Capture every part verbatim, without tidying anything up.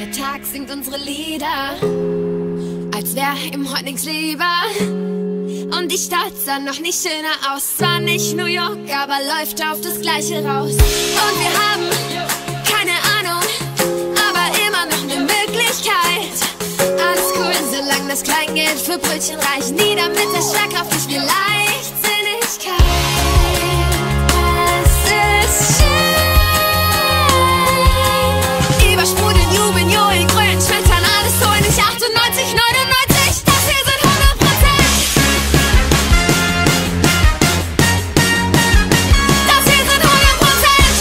Der Tag singt unsere Lieder, als wär ihm heute nichts lieber. Und die Stadt sah noch nicht schöner aus. Zwar nicht New York, aber läuft auf das Gleiche raus. Und wir haben keine Ahnung, aber immer noch eine Möglichkeit. Alles cool, solange das Kleingeld für Brötchen reicht. Nieder mit der Schlagkraft, nicht mehr Leichtsinnigkeit. Es ist schön. Übersprudeln, jubeln, johlen, grün, schmettern, alles so in nicht achtundneunzig, neunundneunzig. Das hier sind hundert Prozent. Das hier sind hundert Prozent.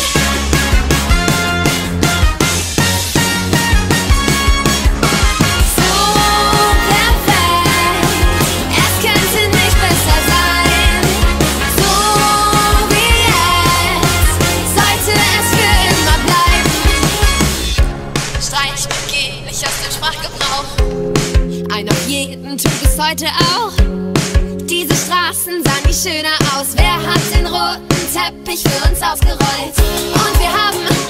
So perfekt, es könnte nicht besser sein. So wie jetzt, sollte es für immer bleiben. Streich mit G, nicht aus dem Sprachgebrauch. Ein auf jeden tut es heute auch. Diese Straßen sahen nie schöner aus. Wer hat den roten Teppich für uns ausgerollt? Und wir haben